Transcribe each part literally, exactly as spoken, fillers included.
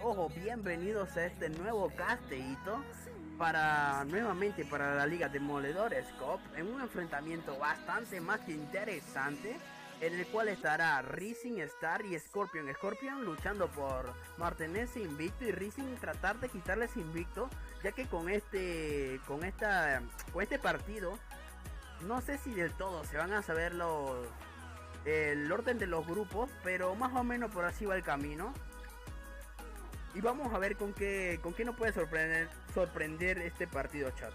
Ojo, bienvenidos a este nuevo casteíto para nuevamente para la Liga Demoledores Cup en un enfrentamiento bastante más que interesante, en el cual estará Rising Star y Scorpion Scorpion luchando por mantenerse invicto y Rising tratar de quitarles invicto, ya que con este con esta con este partido no sé si del todo se van a saber los el orden de los grupos, pero más o menos por así va el camino. Y vamos a ver con qué con qué nos puede sorprender sorprender este partido, chat.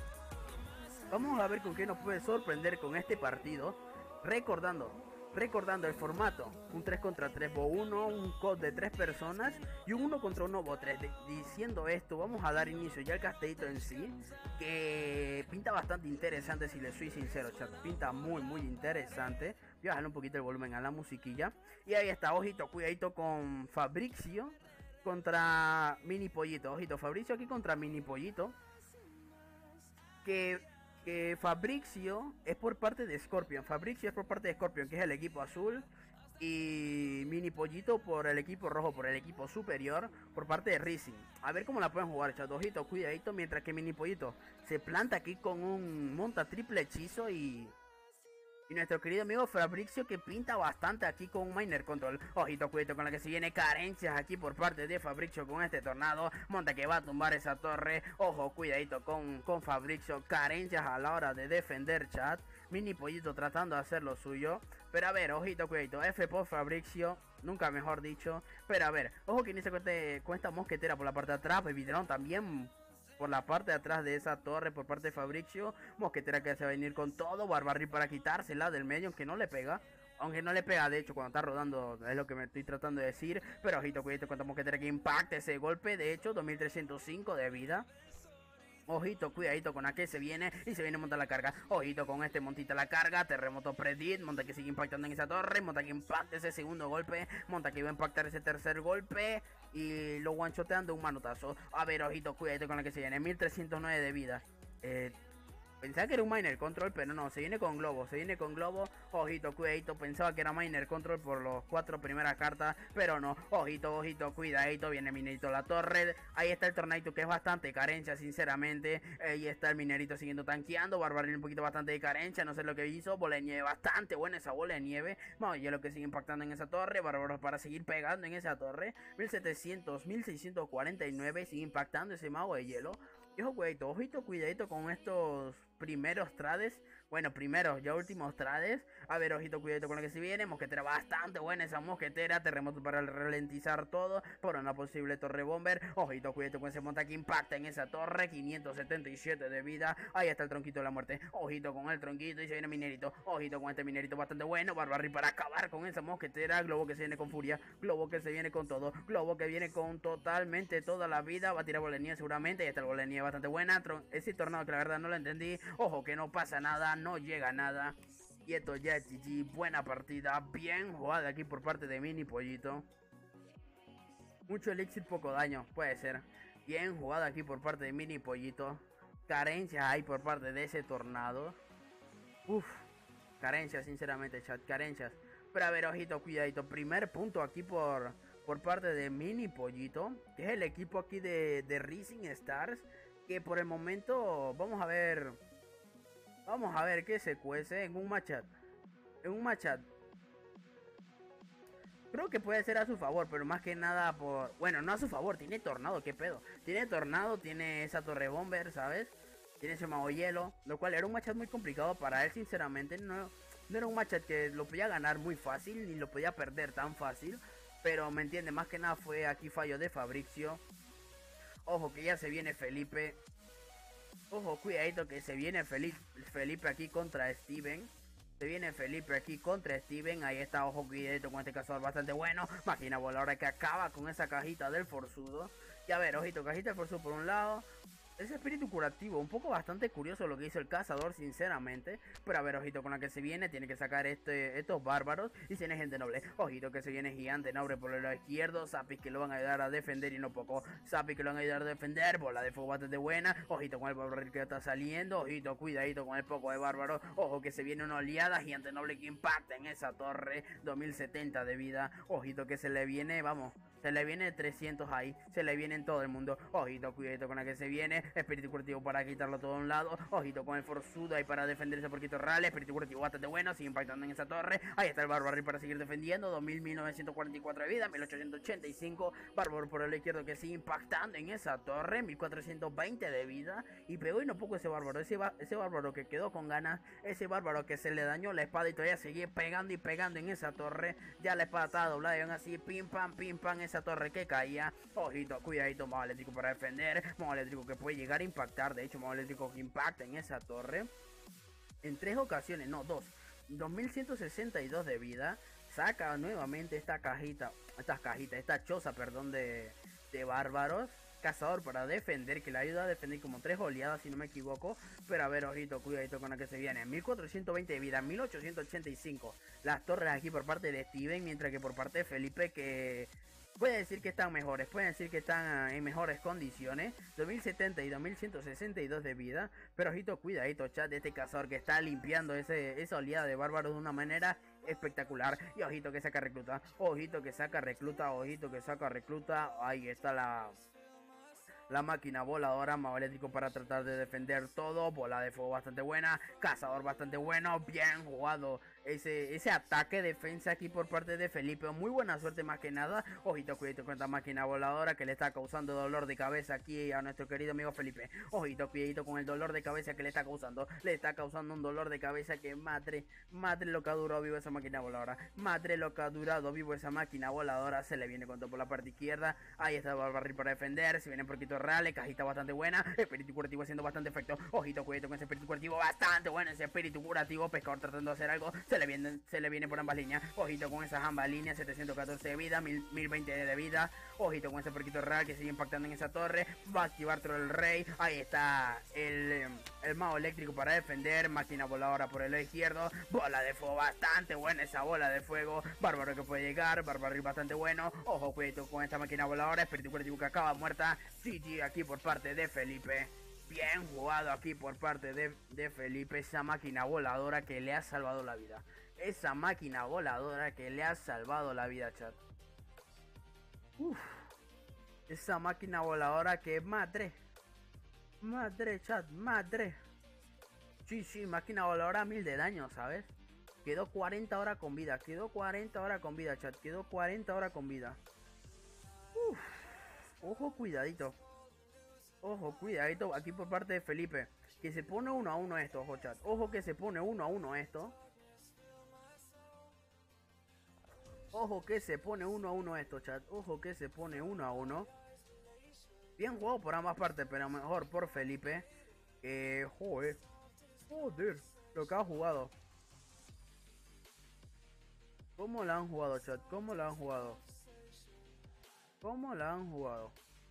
Vamos a ver con qué nos puede sorprender con este partido, recordando recordando el formato: un tres contra tres bo uno, un C O D de tres personas y un uno contra uno bo tres. Diciendo esto, vamos a dar inicio ya al castellito en sí, que pinta bastante interesante, si les soy sincero, chat. Pinta muy muy interesante. Voy a bajarle un poquito el volumen a la musiquilla. Y ahí está, ojito, cuidadito con Fabricio contra Mini Pollito. Ojito, Fabricio aquí contra Mini Pollito. Que, que Fabricio es por parte de Scorpion. Fabricio es por parte de Scorpion, que es el equipo azul. Y Mini Pollito por el equipo rojo, por el equipo superior, por parte de Rising. A ver cómo la pueden jugar, chat. Ojito, cuidadito, mientras que Mini Pollito se planta aquí con un monta triple hechizo y... Y nuestro querido amigo Fabricio, que pinta bastante aquí con un Miner Control. Ojito, cuidado con la que se viene carencias aquí por parte de Fabricio con este tornado. Monta que va a tumbar esa torre. Ojo, cuidadito con, con Fabricio. Carencias a la hora de defender, chat. Mini Pollito tratando de hacer lo suyo. Pero a ver, ojito, cuidadito. F por Fabricio. Nunca mejor dicho. Pero a ver, ojo que inicia con, este, con esta mosquetera por la parte de atrás. Babytron también por la parte de atrás de esa torre por parte de Fabricio. Mosquetera que se va a venir con todo. Barbarri para quitársela del medio, aunque no le pega. Aunque no le pega, de hecho, cuando está rodando, es lo que me estoy tratando de decir. Pero ojito, cuidado con esta mosquetera que impacta ese golpe. De hecho, dos mil trescientos cinco de vida. Ojito, cuidadito con la que se viene. Y se viene a montar la carga. Ojito con este montita la carga. Terremoto predit. Monta que sigue impactando en esa torre. Monta que impacta ese segundo golpe. Monta que va a impactar ese tercer golpe. Y lo guanchotean de un manotazo. A ver, ojito, cuidadito con la que se viene. mil trescientos nueve de vida. Eh... Pensaba que era un Miner Control, pero no, se viene con globo, se viene con globo. Ojito, cuidadito, pensaba que era Miner Control por los cuatro primeras cartas, pero no. Ojito, ojito, cuidadito, viene Minerito la torre. Ahí está el tornadito, que es bastante carencia, sinceramente. Ahí está el Minerito siguiendo tanqueando. Barbaril un poquito bastante de carencia, no sé lo que hizo. Bola de nieve, bastante buena esa bola de nieve. Vamos, ya lo que sigue impactando en esa torre. Bárbaro para seguir pegando en esa torre. mil setecientos, mil seiscientos cuarenta y nueve, sigue impactando ese mago de hielo. Y ojo, cuidadito, ojito, cuidadito con estos primeros trades. Bueno, primeros, ya últimos trades. A ver, ojito, cuidadito con lo que se viene. Mosquetera bastante buena esa mosquetera. Terremoto para ralentizar todo. Por una posible torre bomber. Ojito, cuidadito con ese monta que impacta en esa torre. quinientos setenta y siete de vida. Ahí está el tronquito de la muerte. Ojito con el tronquito y se viene Minerito. Ojito con este Minerito bastante bueno. Barbarri para acabar con esa mosquetera. Globo que se viene con furia. Globo que se viene con todo. Globo que viene con totalmente toda la vida. Va a tirar bolenía seguramente. Ahí está el bolenía bastante buena. Tron ese tornado que la verdad no lo entendí. Ojo que no pasa nada, no llega nada. Y esto ya es G G. Buena partida, bien jugada aquí por parte de Mini Pollito. Mucho elixir, poco daño, puede ser. Bien jugada aquí por parte de Mini Pollito. Carencias hay por parte de ese tornado. Uff, carencias sinceramente, chat, carencias. Pero a ver, ojito, cuidadito. Primer punto aquí por, por parte de Mini Pollito, que es el equipo aquí de, de Rising Stars. Que por el momento vamos a ver. Vamos a ver qué se cuece en un matchup. En un matchup. Creo que puede ser a su favor, pero más que nada por... Bueno, no a su favor, tiene tornado, qué pedo. Tiene tornado, tiene esa torre bomber, ¿sabes? Tiene ese mago hielo. Lo cual era un matchup muy complicado para él, sinceramente. No, no era un matchup que lo podía ganar muy fácil, ni lo podía perder tan fácil. Pero me entiende, más que nada fue aquí fallo de Fabricio. Ojo que ya se viene Felipe. Ojo, cuidadito que se viene Felipe, Felipe aquí contra Steven. Se viene Felipe aquí contra Steven. Ahí está, ojo, cuidadito con este cazador bastante bueno. Máquina voladora que acaba con esa cajita del forzudo. Y a ver, ojito, cajita del forzudo por un lado. Ese espíritu curativo, un poco bastante curioso lo que hizo el cazador, sinceramente. Pero a ver, ojito con la que se viene, tiene que sacar este, estos bárbaros. Y tiene gente noble, ojito que se viene gigante noble por el lado izquierdo. Zapis que lo van a ayudar a defender y no poco. Zapis que lo van a ayudar a defender, bola de fuego bastante buena. Ojito con el bárbaro que está saliendo. Ojito, cuidadito con el poco de bárbaro. Ojo que se viene una oleada gigante noble que impacta en esa torre. dos mil setenta de vida, ojito que se le viene, vamos. Se le viene trescientos ahí. Se le viene en todo el mundo. Ojito, cuidado con la que se viene. Espíritu curativo para quitarlo todo a un lado. Ojito con el forzudo ahí para defenderse por Quito Real. Espíritu curativo bastante bueno. Sigue impactando en esa torre. Ahí está el Bárbaro para seguir defendiendo. dos mil, mil novecientos cuarenta y cuatro de vida. mil ochocientos ochenta y cinco. Bárbaro por el lado izquierdo que sigue impactando en esa torre. mil cuatrocientos veinte de vida. Y pegó y no poco ese Bárbaro. Ese, ese Bárbaro que quedó con ganas. Ese Bárbaro que se le dañó la espada y todavía sigue pegando y pegando en esa torre. Ya la espada está doblada y aún así pim pam pim pam esa torre que caía. Ojito, cuidadito, modo eléctrico para defender. Modo eléctrico que puede llegar a impactar. De hecho, modo eléctrico que impacta en esa torre en tres ocasiones, no, dos. dos mil ciento sesenta y dos de vida. Saca nuevamente esta cajita, estas cajitas, esta choza, perdón, de, de bárbaros. Cazador para defender, que le ayuda a defender como tres oleadas si no me equivoco. Pero a ver, ojito, cuidadito con la que se viene. mil cuatrocientos veinte de vida, mil ochocientos ochenta y cinco las torres aquí por parte de Steven, mientras que por parte de Felipe, que puede decir que están mejores, pueden decir que están en mejores condiciones. dos mil setenta y dos mil ciento sesenta y dos de vida. Pero ojito, cuidadito, chat, de este cazador que está limpiando ese, esa oleada de bárbaros de una manera espectacular. Y ojito que saca recluta, ojito que saca recluta, ojito que saca recluta. Ahí está la... La máquina voladora, mago eléctrico para tratar de defender todo. Bola de fuego bastante buena. Cazador bastante bueno. Bien jugado. Ese, ese ataque defensa aquí por parte de Felipe. Muy buena suerte más que nada. Ojito, cuidado con esta máquina voladora que le está causando dolor de cabeza aquí a nuestro querido amigo Felipe. Ojito, cuidadito con el dolor de cabeza que le está causando. Le está causando un dolor de cabeza que madre, madre lo que ha durado vivo esa máquina voladora. Madre lo que ha durado vivo esa máquina voladora. Se le viene con todo por la parte izquierda. Ahí está el barril para defender. Se viene por Quito Real. Cajita bastante buena. Espíritu curativo haciendo bastante efecto. Ojito, cuidado con ese espíritu curativo. Bastante bueno ese espíritu curativo. Pescador tratando de hacer algo. Se le viene, se le viene por ambas líneas. Ojito con esas ambas líneas. setecientos catorce de vida. mil, mil veinte de vida. Ojito con ese Quito Real que sigue impactando en esa torre. Va a activar Troll el Rey. Ahí está el, el mago eléctrico para defender. Máquina voladora por el lado izquierdo. Bola de fuego bastante buena esa bola de fuego. Bárbaro que puede llegar. Bárbaro bastante bueno. Ojo, cuidado con esta máquina voladora. Espíritu curativo que acaba muerta. G G aquí por parte de Felipe. Bien jugado aquí por parte de, de Felipe. Esa máquina voladora que le ha salvado la vida. Esa máquina voladora que le ha salvado la vida, chat. Uf. Esa máquina voladora que madre. Madre, chat, madre. Sí, sí, máquina voladora mil de daño, ¿sabes? Quedó cuarenta horas con vida. Quedó cuarenta horas con vida, chat. Quedó cuarenta horas con vida. Uf. Ojo, cuidadito. Ojo, cuidadito aquí por parte de Felipe. Que se pone uno a uno esto, ojo, chat. Ojo que se pone uno a uno esto. Ojo que se pone uno a uno esto, chat. Ojo que se pone uno a uno. Bien jugado por ambas partes, pero mejor por Felipe. Eh, joder. Joder. Lo que ha jugado. ¿Cómo la han jugado, chat? ¿Cómo la han jugado? ¿Cómo la han jugado?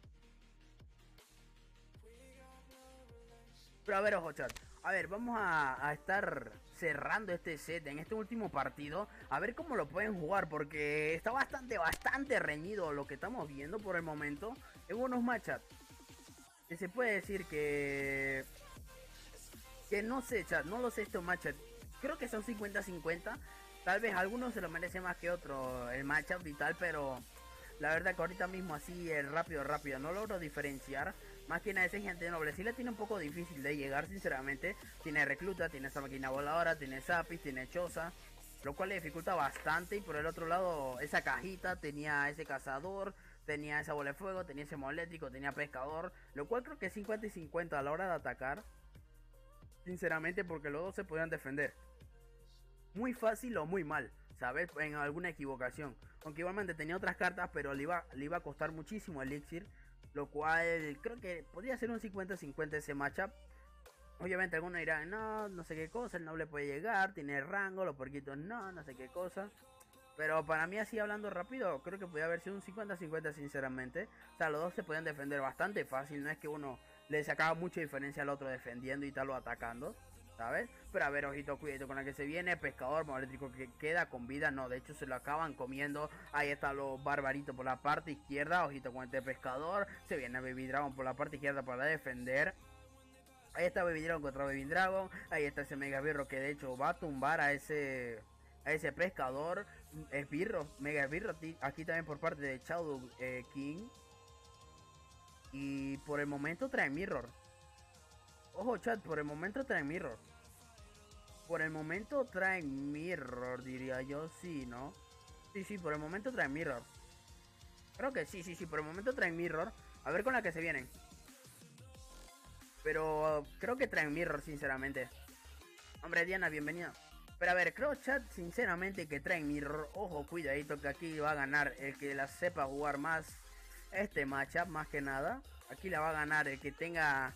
Pero a ver, ojo, chat. A ver, vamos a, a estar cerrando este set en este último partido. A ver cómo lo pueden jugar, porque está bastante, bastante reñido lo que estamos viendo por el momento. En unos matchups que se puede decir que... Que no sé, chat, no lo sé estos matchups. Creo que son cincuenta cincuenta. Tal vez algunos se lo merecen más que otro el matchup y tal, pero... La verdad que ahorita mismo así es rápido, rápido. No logro diferenciar. Más que nada ese gente noble. Sí le tiene un poco difícil de llegar, sinceramente. Tiene recluta, tiene esa máquina voladora, tiene zapis, tiene choza. Lo cual le dificulta bastante. Y por el otro lado, esa cajita tenía ese cazador. Tenía esa bola de fuego, tenía ese molético, tenía pescador. Lo cual creo que es cincuenta y cincuenta a la hora de atacar. Sinceramente, porque los dos se podían defender. Muy fácil o muy mal, ¿sabes? En alguna equivocación. Aunque igualmente tenía otras cartas, pero le iba, le iba a costar muchísimo elixir. Lo cual creo que podría ser un cincuenta cincuenta ese matchup. Obviamente algunos dirán, no, no sé qué cosa, el noble puede llegar, tiene rango, los porquitos no, no sé qué cosa. Pero para mí así hablando rápido, creo que podría haber sido un cincuenta cincuenta sinceramente. O sea, los dos se podían defender bastante fácil, no es que uno le sacaba mucha diferencia al otro defendiendo y tal o atacando, ¿sabes? Pero a ver, ojito, cuidado con la que se viene. Pescador, mago eléctrico que queda con vida. No, de hecho se lo acaban comiendo. Ahí están los barbaritos por la parte izquierda. Ojito con este pescador. Se viene Baby Dragon por la parte izquierda para defender. Ahí está Baby Dragon contra Baby Dragon. Ahí está ese Mega Birro que de hecho va a tumbar a ese... a ese pescador. esbirros, mega esbirros aquí también por parte de Shadow eh, King. Y por el momento trae Mirror. Ojo chat, por el momento trae Mirror. Por el momento trae Mirror, diría yo, sí, ¿no? Sí, sí, por el momento trae Mirror. Creo que sí, sí, sí, por el momento traen Mirror. A ver con la que se vienen. Pero creo que traen Mirror, sinceramente. Hombre, Diana, bienvenida. Pero a ver, creo, chat, sinceramente que traen Mirror. Ojo, cuidadito que aquí va a ganar el que la sepa jugar más este matchup, más que nada. Aquí la va a ganar el que tenga...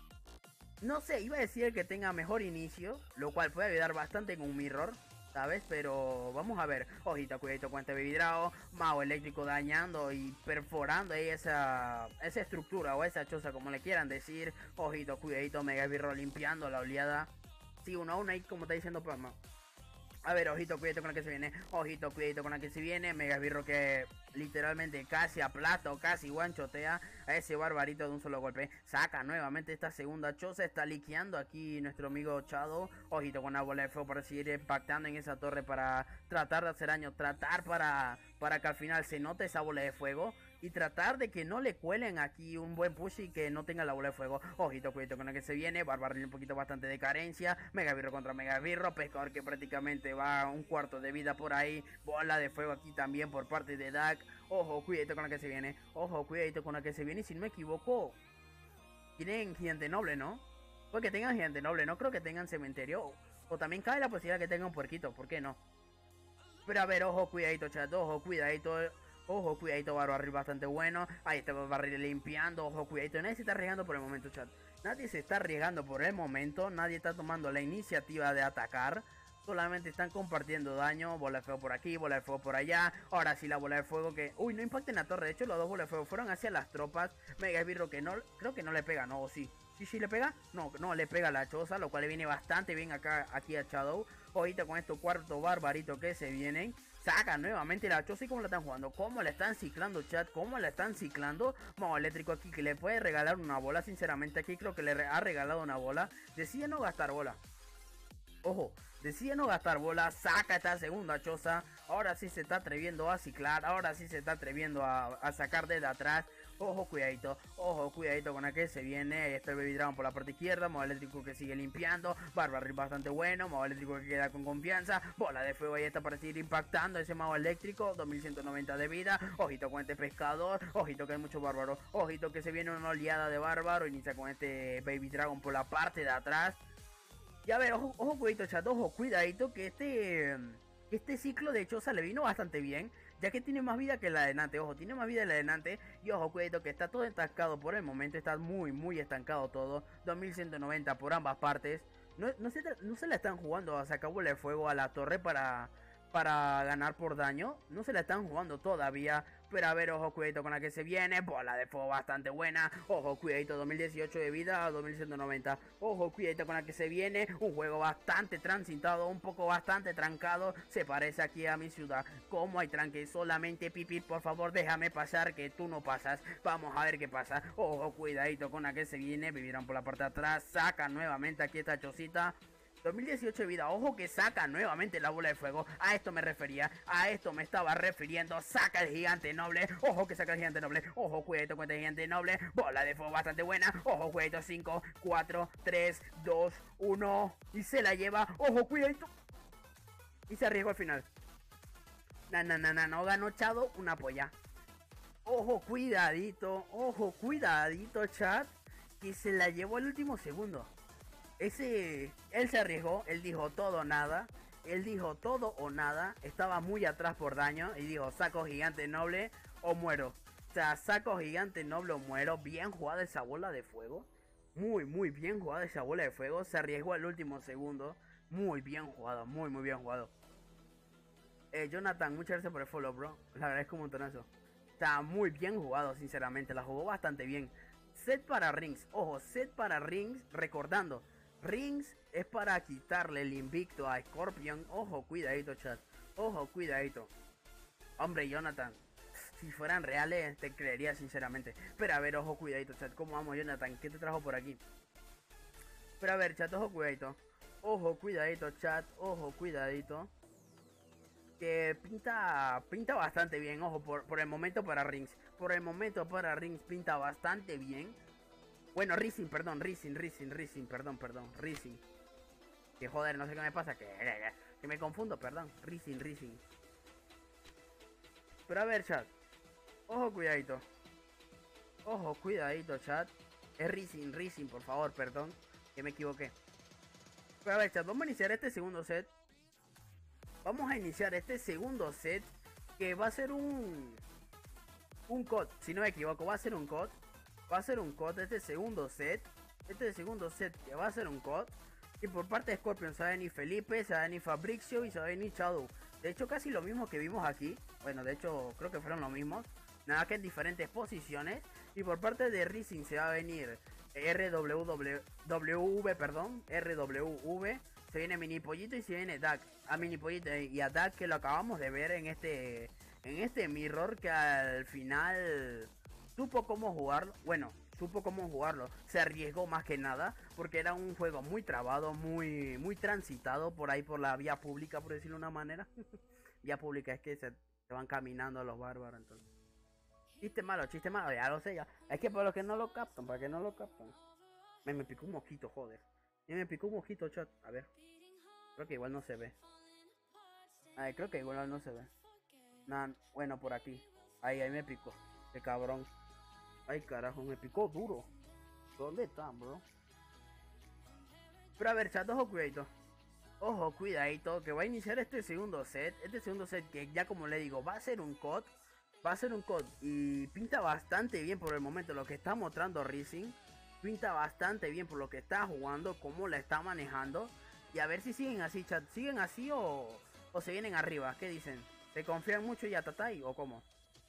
No sé, iba a decir el que tenga mejor inicio, lo cual puede ayudar bastante con un Mirror, ¿sabes? Pero vamos a ver. Ojito, cuidadito con este Baby Drago. Mago eléctrico dañando y perforando ahí esa, esa estructura o esa choza, como le quieran decir. Ojito, cuidadito, Mega Esbirro limpiando la oleada. Sí, uno a uno ahí, como está diciendo Palma. A ver, ojito, cuidadito con la que se viene. Ojito, cuidadito con la que se viene. Mega Esbirro que literalmente casi aplasta o casi guanchotea a ese barbarito de un solo golpe. Saca nuevamente esta segunda choza. Está liqueando aquí nuestro amigo Shadow. Ojito con la bola de fuego para seguir impactando en esa torre para tratar de hacer daño. Tratar para, para que al final se note esa bola de fuego. Y tratar de que no le cuelen aquí un buen push y que no tenga la bola de fuego. Ojito, cuidado con la que se viene. Barbaril un poquito bastante de carencia. Mega Birro contra Mega Birro. Pescador que prácticamente va un cuarto de vida por ahí. Bola de fuego aquí también por parte de Dak. Ojo, cuidado con la que se viene. Ojo, cuidado con la que se viene. Y si no me equivoco, tienen Gigante Noble, ¿no? Porque tengan Gigante Noble. No creo que tengan Cementerio. O también cabe la posibilidad que tengan un puerquito. ¿Por qué no? Pero a ver, ojo, cuidadito, chat. Ojo, cuidadito. Ojo, cuidadito, barril bastante bueno. Ahí está barril limpiando. Ojo, cuidadito. Nadie se está arriesgando por el momento, chat. Nadie se está arriesgando por el momento. Nadie está tomando la iniciativa de atacar. Solamente están compartiendo daño. Bola de fuego por aquí, bola de fuego por allá. Ahora sí la bola de fuego que... Uy, no impacta en la torre. De hecho, los dos bolas de fuego fueron hacia las tropas. Mega Esbirro que no... Creo que no le pega, ¿no? ¿O sí? ¿Sí, sí le pega? No, no le pega la choza. Lo cual le viene bastante bien acá aquí a Shadow. Ojito con estos cuartos barbaritos que se vienen. Saca nuevamente la choza y cómo la están jugando. Cómo la están ciclando, chat. Cómo la están ciclando. Mago eléctrico aquí que le puede regalar una bola. Sinceramente aquí creo que le ha regalado una bola. Decide no gastar bola. Ojo, decide no gastar bola. Saca esta segunda choza. Ahora sí se está atreviendo a ciclar. Ahora sí se está atreviendo a, a sacar desde atrás. Ojo, cuidadito. Ojo, cuidadito con aquel se viene. Ahí está el Baby Dragon por la parte izquierda. Mago eléctrico que sigue limpiando. Barbaril bastante bueno. Mago eléctrico que queda con confianza. Bola de fuego ahí está para seguir impactando. Ese mago eléctrico. dos mil ciento noventa de vida. Ojito con este pescador. Ojito que hay mucho bárbaro. Ojito que se viene una oleada de bárbaro. Inicia con este Baby Dragon por la parte de atrás. Y a ver, ojo, ojo, cuidadito, chat, ojo, cuidadito que este, este ciclo de choza le vino bastante bien, ya que tiene más vida que la de Nante, ojo, tiene más vida que la de Nante, y ojo, cuidadito que está todo estancado por el momento, está muy, muy estancado todo, dos mil ciento noventa por ambas partes, no, no, se, no se la están jugando a sacar bola de fuego a la torre para... para ganar por daño. No se la están jugando todavía. Pero a ver, ojo, cuidadito con la que se viene. Bola de fuego bastante buena. Ojo, cuidadito, dos mil dieciocho de vida a dos mil ciento noventa. Ojo, cuidadito con la que se viene. Un juego bastante transitado, un poco bastante trancado. Se parece aquí a mi ciudad. Como hay tranque, solamente Pipi, por favor, déjame pasar que tú no pasas. Vamos a ver qué pasa. Ojo, cuidadito con la que se viene. Vivirán por la parte de atrás. Saca nuevamente aquí esta chocita. dos mil dieciocho de vida, ojo que saca nuevamente la bola de fuego. A esto me refería, a esto me estaba refiriendo. Saca el gigante noble, ojo que saca el gigante noble. Ojo, cuidado con el gigante noble. Bola de fuego bastante buena. Ojo, cuidado, cinco, cuatro, tres, dos, uno. Y se la lleva, ojo, cuidadito. Y se arriesgó al final. Na, na, na, na, no ganó Shadow, una polla. Ojo, cuidadito, ojo, cuidadito, chat. Que se la llevó el último segundo. Ese, él se arriesgó, él dijo todo o nada, él dijo todo o nada, estaba muy atrás por daño y dijo saco gigante noble o muero. O sea, saco gigante noble o muero. Bien jugada esa bola de fuego, muy muy bien jugada esa bola de fuego, se arriesgó al último segundo, muy bien jugado, muy muy bien jugado. Eh, Jonathan, muchas gracias por el follow, bro, le agradezco un montonazo. Está muy bien jugado, sinceramente, la jugó bastante bien. Set para rings, ojo, set para rings, recordando. Rings es para quitarle el invicto a Scorpion. Ojo, cuidadito, chat. Ojo, cuidadito. Hombre, Jonathan, si fueran reales te creería sinceramente. Pero a ver, ojo, cuidadito, chat. ¿Cómo vamos, Jonathan? ¿Qué te trajo por aquí? Pero a ver, chat, ojo, cuidadito. Ojo, cuidadito, chat. Ojo, cuidadito. que pinta pinta bastante bien. Ojo, por, por el momento para Rings. Por el momento para Rings pinta bastante bien. Bueno, Rising, perdón, Rising, Rising, Rising, perdón, perdón, Rising. Que joder, no sé qué me pasa, que, que me confundo, perdón. Rising, Rising. Pero a ver, chat. Ojo, cuidadito. Ojo, cuidadito, chat. Es Rising, Rising, por favor, perdón. Que me equivoqué. Pero a ver, chat, vamos a iniciar este segundo set. Vamos a iniciar este segundo set. Que va a ser un... Un C O D, si no me equivoco, va a ser un C O D. Va a ser un C O D este segundo set. Este segundo set que va a ser un C O D. Y por parte de Scorpion se va a venir Felipe, se va a venir Fabricio y se va a venir Shadow. De hecho casi lo mismo que vimos aquí. Bueno, de hecho creo que fueron los mismos. Nada que en diferentes posiciones. Y por parte de Rising se va a venir R W W, perdón, R W V. Se viene Mini Pollito y se viene Dak. A Mini Pollito y a Dak, que lo acabamos de ver en este, en este Mirror, que al final supo cómo jugarlo. Bueno, supo cómo jugarlo. Se arriesgó más que nada, porque era un juego muy trabado, muy, muy transitado por ahí por la vía pública, por decirlo de una manera. Vía pública es que se, se van caminando los bárbaros, entonces. Chiste malo, chiste malo, ya lo sé ya. Es que para los que no lo captan, para que no lo captan. Me, me picó un mosquito, joder. Y me picó un mosquito, chat. A ver. Creo que igual no se ve. Ay, creo que igual no se ve. Nah, bueno, por aquí. Ahí, ahí me picó. Qué cabrón. Ay, carajo, me picó duro. ¿Dónde están, bro? Pero a ver, chat, ojo, cuidadito. Ojo, cuidadito, que va a iniciar este segundo set. Este segundo set que ya como le digo, va a ser un C O D. Va a ser un C O D y pinta bastante bien por el momento lo que está mostrando Rising. Pinta bastante bien por lo que está jugando, cómo la está manejando. Y a ver si siguen así, chat. ¿Siguen así o, o se vienen arriba? ¿Qué dicen? ¿Se confían mucho y Atatai o cómo?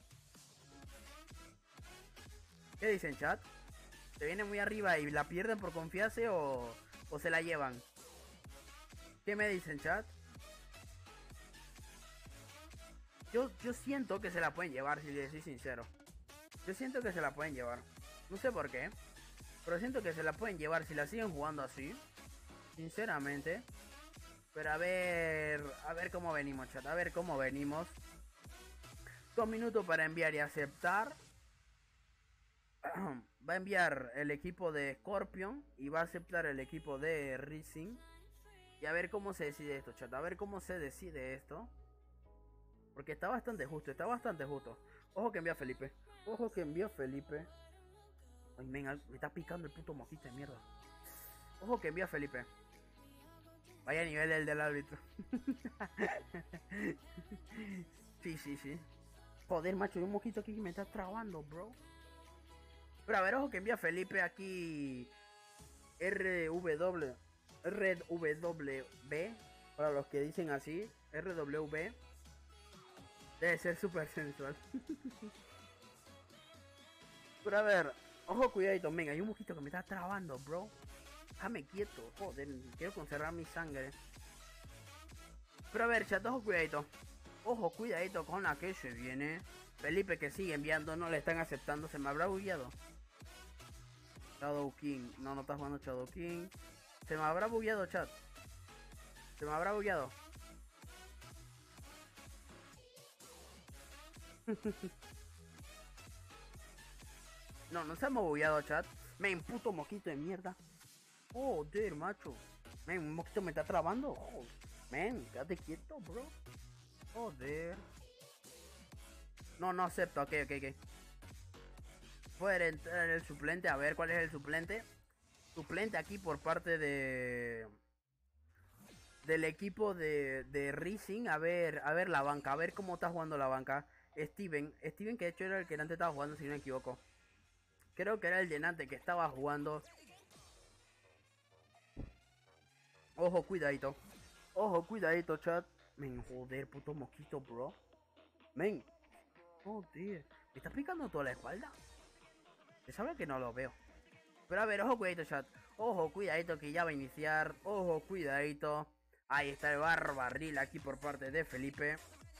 ¿Qué dicen, chat? ¿Se vienen muy arriba y la pierden por confiarse o, o se la llevan? ¿Qué me dicen, chat? Yo, yo siento que se la pueden llevar, si les soy sincero. Yo siento que se la pueden llevar. No sé por qué. Pero siento que se la pueden llevar si la siguen jugando así. Sinceramente. Pero a ver... A ver cómo venimos, chat. A ver cómo venimos. Dos minutos para enviar y aceptar. Va a enviar el equipo de Scorpion. Y va a aceptar el equipo de Rising. Y a ver cómo se decide esto, chat. A ver cómo se decide esto. Porque está bastante justo, está bastante justo. Ojo que envía Felipe. Ojo que envía Felipe. Ay, men, me está picando el puto mosquito de mierda. Ojo que envía Felipe. Vaya nivel el del árbitro. Sí, sí, sí. Joder, macho, hay un mosquito aquí que me está trabando, bro. Pero a ver, ojo que envía Felipe aquí. R W. R W B. Para los que dicen así. R W B. Debe ser súper sensual. Pero a ver, ojo, cuidadito, venga, hay un mosquito que me está trabando, bro. Déjame quieto, joder, quiero conservar mi sangre. Pero a ver, chat, ojo, cuidadito. Ojo, cuidadito con la que se viene. Felipe que sigue enviando, no le están aceptando, se me habrá bugueado. Shadow King, no, no está jugando Shadow King. Se me habrá bugueado, chat. Se me habrá bugueado. No, no se ha bugueado, chat. Men, puto mosquito de mierda. Joder, macho. Men, un mosquito me está trabando. Oh, men, quédate quieto, bro. Joder. No, no acepto. Ok, ok, ok. Puede entrar el suplente. A ver cuál es el suplente. Suplente aquí por parte de... Del equipo de, de Rising. A ver, a ver la banca. A ver cómo está jugando la banca. Steven. Steven que de hecho era el que antes estaba jugando, si no me equivoco. Creo que era el llenante que estaba jugando. Ojo, cuidadito. Ojo, cuidadito, chat. Men, joder, puto mosquito, bro. Men. Joder. ¿Me está picando toda la espalda? Se sabe que no lo veo. Pero a ver, ojo, cuidadito, chat. Ojo, cuidadito que ya va a iniciar. Ojo, cuidadito. Ahí está el barbarril aquí por parte de Felipe.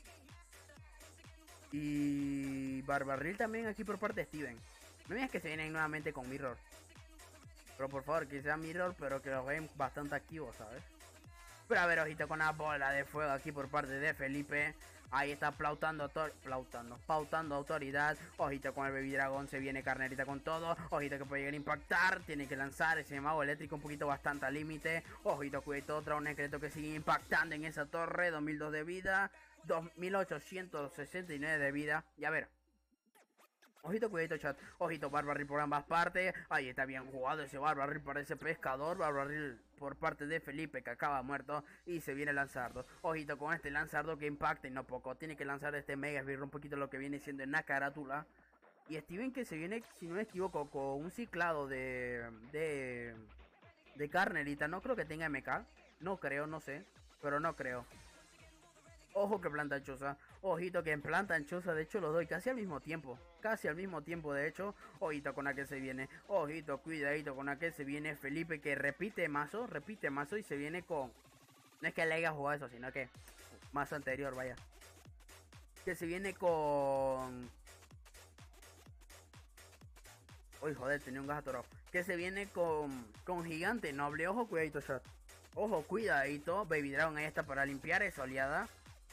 Y barbarril también aquí por parte de Steven. No me digas que se vienen nuevamente con Mirror. Pero por favor, que sea Mirror, pero que lo ven bastante activos, ¿sabes? Pero a ver, ojito con la bola de fuego aquí por parte de Felipe. Ahí está plautando, plautando, pautando autoridad. Ojito con el Baby Dragon, se viene carnerita con todo. Ojito que puede llegar a impactar, tiene que lanzar ese mago eléctrico un poquito bastante al límite. Ojito, cuidado, otro un esqueleto que sigue impactando en esa torre. dos mil dos de vida, dos mil ochocientos sesenta y nueve de vida. Y a ver, ojito, cuidado, chat. Ojito, Barbarril por ambas partes. Ahí está bien jugado ese Barbarril para ese pescador. Barbarril por parte de Felipe, que acaba muerto. Y se viene Lanzardo. Ojito con este Lanzardo que impacta y no poco. Tiene que lanzar este Mega Esbirro un poquito lo que viene siendo en la carátula. Y Steven que se viene, si no me equivoco, con un ciclado de... De... De carnerita. No creo que tenga M K. No creo, no sé. Pero no creo. Ojo que planta anchosa. Ojito que en planta anchosa, de hecho los doy casi al mismo tiempo. Casi al mismo tiempo, de hecho. Ojito con la que se viene. Ojito, cuidadito con la que se viene Felipe, que repite mazo, repite mazo y se viene con... No es que le haya jugado eso, sino que mazo anterior, vaya. Que se viene con... Uy, joder, tenía un gas atorado. Que se viene con... Con gigante noble. Ojo, cuidadito, shot. Ojo, cuidadito. Baby Dragon ahí está para limpiar esa oleada.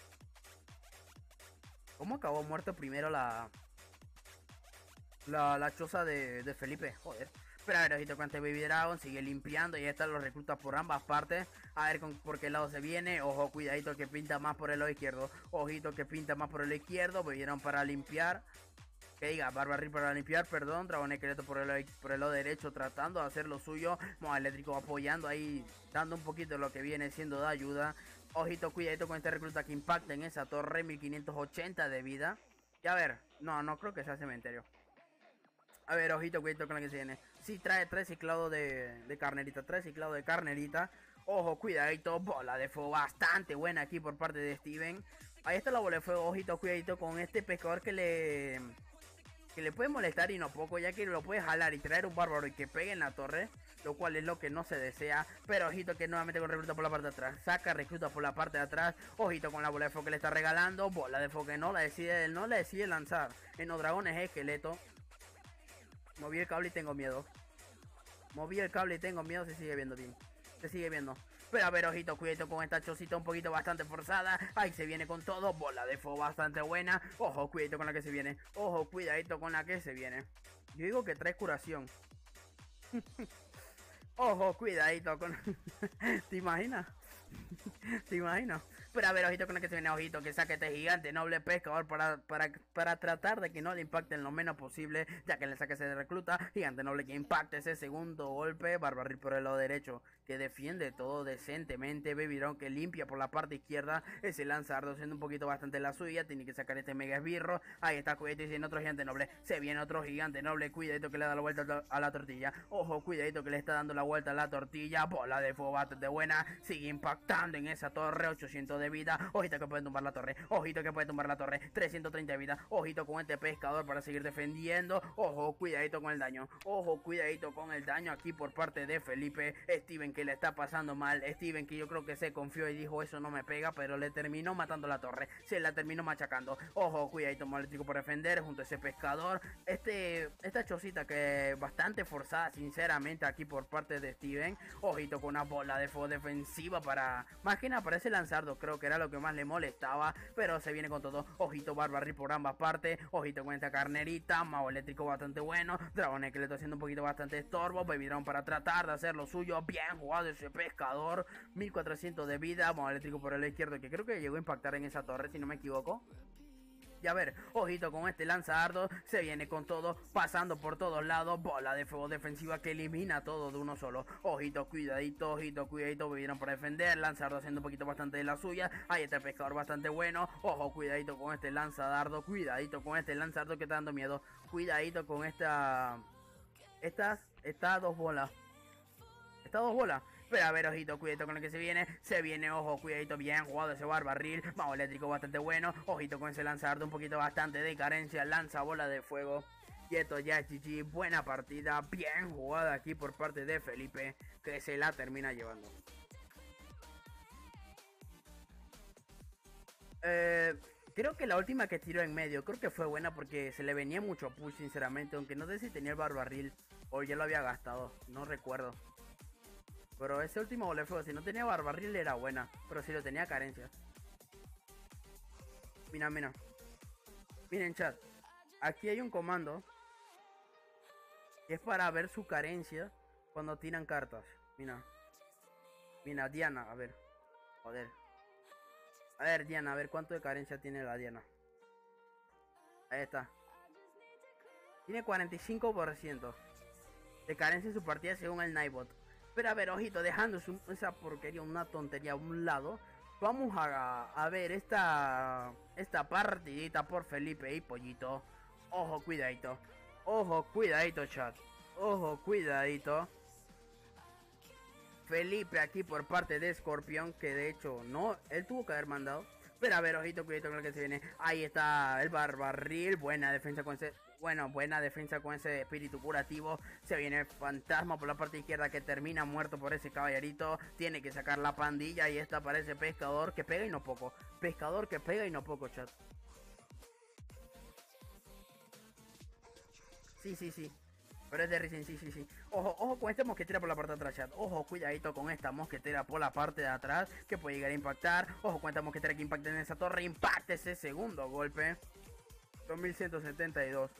¿Cómo acabó muerto primero la... La, la choza de, de Felipe? Joder. Pero a ver, ojito con este Baby Dragon. Sigue limpiando. Y ahí están los reclutas por ambas partes. A ver con, por qué lado se viene. Ojo, cuidadito que pinta más por el lado izquierdo. Ojito que pinta más por el lado izquierdo. Baby Dragon para limpiar. Que diga, Barbarril para limpiar, perdón. Dragón esqueleto por el, por el lado derecho tratando de hacer lo suyo. Moa eléctrico apoyando ahí, dando un poquito de lo que viene siendo de ayuda. Ojito, cuidadito con este recluta que impacta en esa torre, mil quinientos ochenta de vida. Y a ver, no, no creo que sea cementerio. A ver, ojito, cuidadito con la que se viene. Sí, trae tres ciclados de, de carnerita, tres ciclados de carnerita. Ojo, cuidadito, bola de fuego bastante buena aquí por parte de Steven. Ahí está la bola de fuego, ojito, cuidadito con este pescador que le... Que le puede molestar y no poco, ya que lo puede jalar y traer un bárbaro y que pegue en la torre, lo cual es lo que no se desea. Pero ojito que nuevamente con recluta por la parte de atrás, saca recluta por la parte de atrás. Ojito con la bola de fuego que le está regalando, bola de fuego que no la decide, no la decide lanzar. En los dragones esqueleto. Moví el cable y tengo miedo. Moví el cable y tengo miedo, se sigue viendo bien. Se sigue viendo. Pero a ver, ojito, cuidado con esta chocita un poquito bastante forzada. Ahí se viene con todo. Bola de fuego bastante buena. Ojo, cuidadito con la que se viene. Ojo, cuidadito con la que se viene. Yo digo que trae curación. Ojo, cuidadito con... ¿Te imaginas? ¿Te imaginas? Pero a ver, ojito con la que se viene, ojito, que saque este gigante noble pescador para, para, para tratar de que no le impacten lo menos posible, ya que le saque ese recluta, gigante noble que impacte ese segundo golpe, Barbarril por el lado derecho, que defiende todo decentemente, Baby Dragon que limpia por la parte izquierda, ese lanzardo siendo un poquito bastante la suya, tiene que sacar este mega esbirro, ahí está, cuidadito, y viene otro gigante noble, se viene otro gigante noble, cuidadito que le da la vuelta a la tortilla, ojo, cuidadito que le está dando la vuelta a la tortilla, bola de fuego bastante buena, sigue impactando en esa torre, ochocientos de vida, ojito que puede tumbar la torre, ojito que puede tumbar la torre, trescientos treinta de vida, ojito con este pescador para seguir defendiendo, ojo, cuidadito con el daño, ojo, cuidadito con el daño aquí por parte de Felipe, Steven que le está pasando mal, Steven que yo creo que se confió y dijo eso no me pega, pero le terminó matando la torre, se la terminó machacando, ojo, cuidadito eléctrico por defender junto a ese pescador, este, esta chocita que bastante forzada sinceramente aquí por parte de Steven, ojito con una bola de fuego defensiva para, más que nada para ese lanzardo, creo que era lo que más le molestaba, pero se viene con todo, ojito Barbarril por ambas partes, ojito con esta carnerita, mago eléctrico bastante bueno, Dragón que le está haciendo un poquito bastante estorbo, Baby Dragon para tratar de hacer lo suyo, bien jugado ese pescador, mil cuatrocientos de vida, mago eléctrico por el izquierdo que creo que llegó a impactar en esa torre si no me equivoco. Y a ver, ojito con este lanzardo, se viene con todo, pasando por todos lados, bola de fuego defensiva que elimina todo de uno solo. Ojito, cuidadito, ojito, cuidadito, vieron para defender, lanzardo haciendo un poquito bastante de la suya, ahí está el pescador bastante bueno, ojo, cuidadito con este lanzadardo, cuidadito con este lanzardo que está dando miedo, cuidadito con esta, estas, estas dos bolas, estas dos bolas. Pero a ver, ojito, cuidadito con lo que se viene. Se viene, ojo, cuidadito, bien jugado ese Barbarril. Mago eléctrico bastante bueno. Ojito con ese lanzardo, un poquito bastante de carencia. Lanza bola de fuego. Y esto ya es G G. Buena partida, bien jugada aquí por parte de Felipe, que se la termina llevando. Eh... Creo que la última que tiró en medio, creo que fue buena porque se le venía mucho push, sinceramente. Aunque no sé si tenía el Barbarril o ya lo había gastado, no recuerdo. Pero ese último bola de fuego, si no tenía barbarril era buena. Pero si lo tenía carencias. Mira, mira. Miren chat. Aquí hay un comando. Que es para ver su carencia cuando tiran cartas. Mira. Mira, Diana, a ver. Joder. A ver, Diana, a ver cuánto de carencia tiene la Diana. Ahí está. Tiene cuarenta y cinco por ciento de carencia en su partida según el Nightbot. Pero a ver, ojito, dejando esa porquería, una tontería a un lado. Vamos a, a ver esta, esta partidita por Felipe y Pollito. Ojo, cuidadito. Ojo, cuidadito, chat. Ojo, cuidadito. Felipe aquí por parte de Scorpion, que de hecho no, él tuvo que haber mandado. Pero a ver, ojito, cuidado con lo que se viene. Ahí está el barbarril, buena defensa con ese, bueno, buena defensa con ese espíritu curativo. Se viene fantasma por la parte izquierda que termina muerto por ese caballerito. Tiene que sacar la pandilla y esta para ese pescador que pega y no poco. Pescador que pega y no poco, chat. Sí, sí, sí. Pero es de Racing, sí, sí, sí. Ojo, ojo con esta mosquetera por la parte de atrás, chat. Ojo, cuidadito con esta mosquetera por la parte de atrás, que puede llegar a impactar. Ojo con esta mosquetera que impacta en esa torre. Impacta ese segundo golpe. dos mil ciento setenta y dos.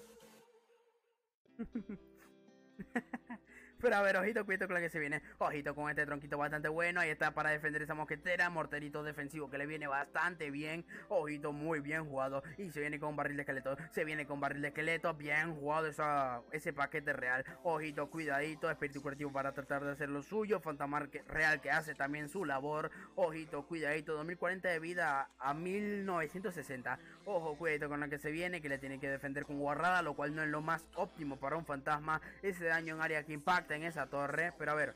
Pero a ver, ojito, cuidado con la que se viene. Ojito con este tronquito bastante bueno. Ahí está para defender esa mosquetera. Morterito defensivo que le viene bastante bien. Ojito, muy bien jugado. Y se viene con barril de esqueleto. Se viene con barril de esqueleto. Bien jugado esa, ese paquete real. Ojito, cuidadito. Espíritu curativo para tratar de hacer lo suyo. Fantasma real que hace también su labor. Ojito, cuidadito. dos mil cuarenta de vida a mil novecientos sesenta. Ojo, cuidadito con la que se viene. Que le tiene que defender con guarrada. Lo cual no es lo más óptimo para un fantasma. Ese daño en área que impacta en esa torre, pero a ver.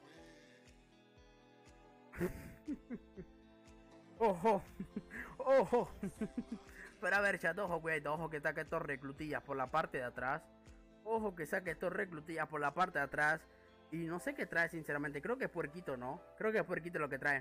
Ojo, ojo. Pero a ver, chat, ojo, cuidado, ojo que saque estos reclutillas por la parte de atrás. Ojo que saque estos reclutillas por la parte de atrás. Y no sé qué trae, sinceramente. Creo que es puerquito, ¿no? Creo que es puerquito lo que trae.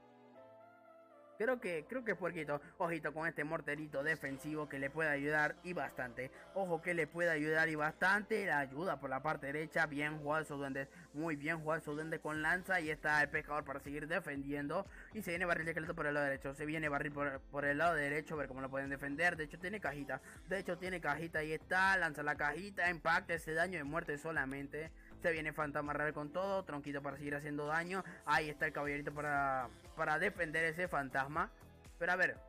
Creo que, creo que es puerquito. Ojito con este morterito defensivo que le puede ayudar y bastante. Ojo que le puede ayudar y bastante. La ayuda por la parte derecha. Bien jugado esos duendes. Muy bien jugado esos duendes con lanza. Y está el pescador para seguir defendiendo. Y se viene barril de esqueleto por el lado derecho. Se viene barril por, por el lado derecho. A ver cómo lo pueden defender. De hecho tiene cajita. De hecho tiene cajita. Ahí está. Lanza la cajita. Impacta ese daño de muerte solamente. Se viene fantasma real con todo. Tronquito para seguir haciendo daño. Ahí está el caballerito para, para defender ese fantasma. Pero a ver.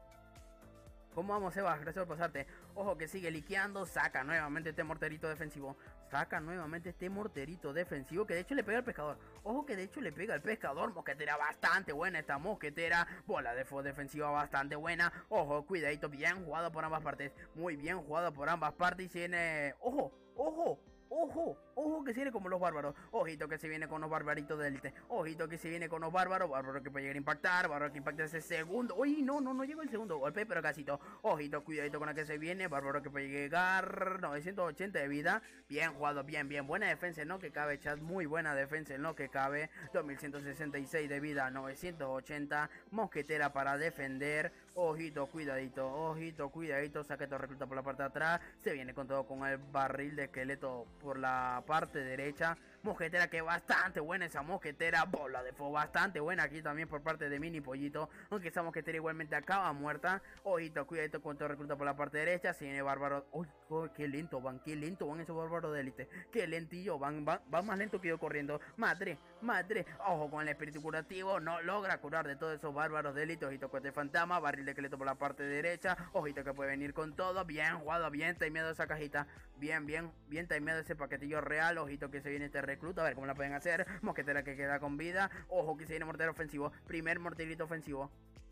¿Cómo vamos, Sebas? Gracias por pasarte. Ojo que sigue liqueando. Saca nuevamente este morterito defensivo. Saca nuevamente este morterito defensivo. Que de hecho le pega al pescador. Ojo que de hecho le pega al pescador. Mosquetera bastante buena esta mosquetera. Bola de fuego defensiva bastante buena. Ojo, cuidadito. Bien jugado por ambas partes. Muy bien jugado por ambas partes. Y tiene... Ojo, ojo. Ojo, ojo que se viene como los bárbaros. Ojito que se viene con los barbaritos de élite. Ojito que se viene con los bárbaros. Bárbaro que puede llegar a impactar. Bárbaro que impacta ese segundo. Uy, no, no, no llegó el segundo golpe, pero casito. Ojito, cuidadito con la que se viene. Bárbaro que puede llegar novecientos ochenta de vida. Bien jugado, bien, bien. Buena defensa en lo que cabe, chat. Muy buena defensa en lo que cabe. dos mil ciento sesenta y seis de vida, novecientos ochenta. Mosquetera para defender. Ojito, cuidadito, ojito, cuidadito. Saque todo recluta por la parte de atrás. Se viene con todo con el barril de esqueleto por la parte derecha. Mosquetera que bastante buena esa mosquetera. Bola de fuego bastante buena aquí también por parte de Mini Pollito. Aunque esa mosquetera igualmente acaba muerta. Ojito, cuidadito con todo recluta por la parte derecha. Se viene bárbaro. Uy, oh, qué lento van, qué lento van esos bárbaros de élite. Qué lentillo van, van, van más lento que yo corriendo. Madre, madre. Ojo con el espíritu curativo. No logra curar de todos esos bárbaros de élite. Ojito con este fantasma. Barril de esqueleto por la parte derecha. Ojito que puede venir con todo. Bien jugado, bien timeado esa cajita. Bien, bien, bien timeado ese paquetillo real. Ojito que se viene este recluta. A ver cómo la pueden hacer. Mosquetera que queda con vida. Ojo que se viene mortero ofensivo. Primer morterito ofensivo.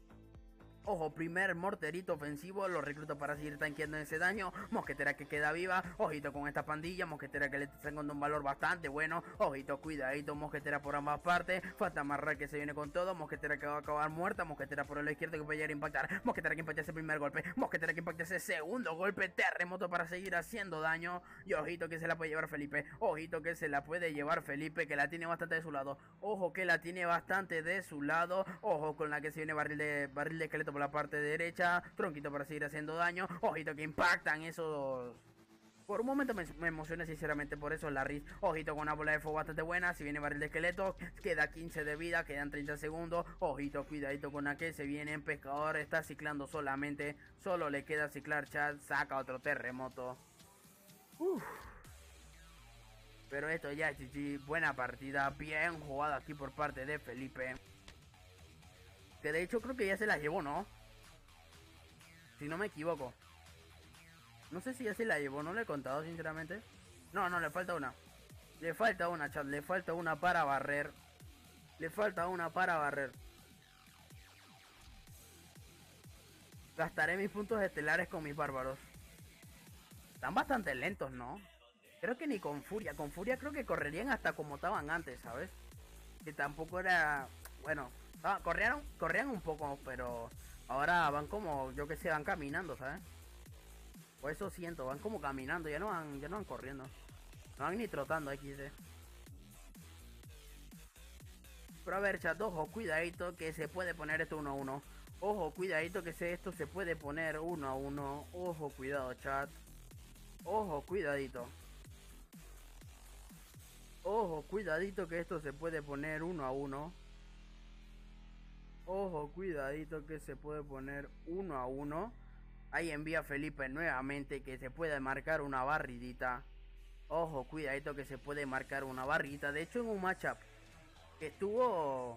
Ojo, primer morterito ofensivo. Lo recluto para seguir tanqueando ese daño. Mosquetera que queda viva. Ojito con esta pandilla. Mosquetera que le está sacando un valor bastante bueno. Ojito, cuidadito. Mosquetera por ambas partes. Fantasma real que se viene con todo. Mosquetera que va a acabar muerta. Mosquetera por el lado izquierdo que puede llegar a impactar. Mosquetera que impacta ese primer golpe. Mosquetera que impacta ese segundo golpe. Terremoto para seguir haciendo daño. Y ojito que se la puede llevar Felipe. Ojito que se la puede llevar Felipe. Que la tiene bastante de su lado. Ojo que la tiene bastante de su lado. Ojo con la que se viene barril de, barril de esqueleto por la parte derecha. Tronquito para seguir haciendo daño. Ojito que impactan esos Por un momento me, me emocioné sinceramente por eso, la Riz. Ojito con una bola de fuego bastante buena. Si viene barril de esqueleto, queda quince de vida, quedan treinta segundos. Ojito, cuidadito con aquel. Se viene en pescador, está ciclando solamente. Solo le queda ciclar, chat. Saca otro terremoto. Uf. Pero esto ya es G G. Buena partida. Bien jugada aquí por parte de Felipe. Que de hecho creo que ya se la llevó, ¿no? Si no me equivoco. No sé si ya se la llevó, no le he contado sinceramente. No, no, le falta una. Le falta una, chat, le falta una para barrer. Le falta una para barrer. Gastaré mis puntos estelares con mis bárbaros. Están bastante lentos, ¿no? Creo que ni con Furia. Con Furia creo que correrían hasta como estaban antes, ¿sabes? Que tampoco era... Bueno, ah, corrían, corrían un poco, pero ahora van como, yo que sé, van caminando, ¿sabes? Por eso siento, van como caminando, ya no van, ya no van corriendo. No van ni trotando equis de. Pero a ver, chat, ojo, cuidadito que se puede poner esto uno a uno. Ojo, cuidadito que se, esto se puede poner uno a uno. Ojo, cuidado, chat. Ojo, cuidadito. Ojo, cuidadito que esto se puede poner uno a uno. Ojo, cuidadito que se puede poner uno a uno. Ahí envía Felipe nuevamente que se puede marcar una barridita. Ojo, cuidadito que se puede marcar una barrita. De hecho, en un matchup que estuvo...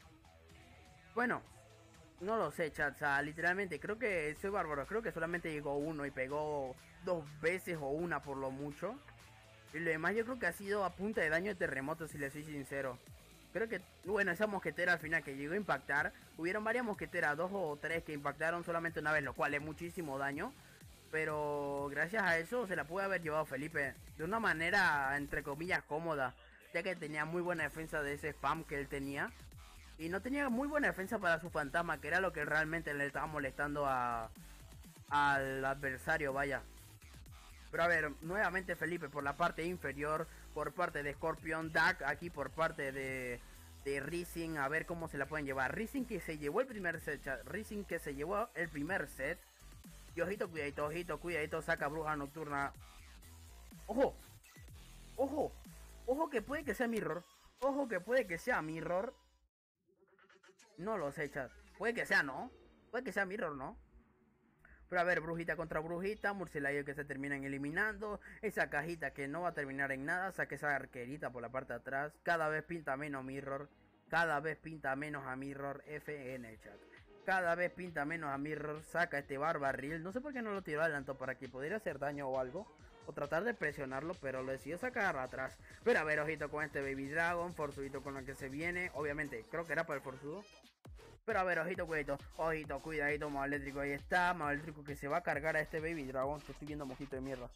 Bueno, no lo sé, chat. O sea, literalmente, creo que soy bárbaro. Creo que solamente llegó uno y pegó dos veces o una por lo mucho. Y lo demás yo creo que ha sido a punta de daño de terremoto, si le soy sincero. Creo que, bueno, esa mosquetera al final que llegó a impactar. Hubieron varias mosqueteras, dos o tres que impactaron solamente una vez, lo cual es muchísimo daño. Pero gracias a eso se la puede haber llevado Felipe de una manera, entre comillas, cómoda. Ya que tenía muy buena defensa de ese spam que él tenía. Y no tenía muy buena defensa para su fantasma, que era lo que realmente le estaba molestando a, al adversario, vaya. Pero a ver, nuevamente Felipe por la parte inferior, por parte de Scorpion, Duck aquí por parte de, de Rising, a ver cómo se la pueden llevar. Rising que se llevó el primer set, Rising que se llevó el primer set. Y ojito, cuidadito, ojito, cuidadito, saca bruja nocturna. ¡Ojo! ¡Ojo! ¡Ojo que puede que sea Mirror! ¡Ojo que puede que sea Mirror! No lo sé, chat. Puede que sea, ¿no? Puede que sea Mirror, ¿no? Pero a ver, brujita contra brujita, murciélago que se terminan eliminando. Esa cajita que no va a terminar en nada. Saque esa arquerita por la parte de atrás. Cada vez pinta menos Mirror. Cada vez pinta menos a Mirror. F N, chat. Cada vez pinta menos a Mirror. Saca este barbarril. No sé por qué no lo tiró adelanto, para que pudiera hacer daño o algo. O tratar de presionarlo, pero lo decidió sacar atrás. Pero a ver, ojito con este Baby Dragon. Forzudito con lo que se viene. Obviamente, creo que era para el forzudo. Pero a ver, ojito, cuidadito, ojito, cuidadito, modo eléctrico, ahí está, modo eléctrico que se va a cargar a este Baby Dragon, que estoy viendo mojito de mierda.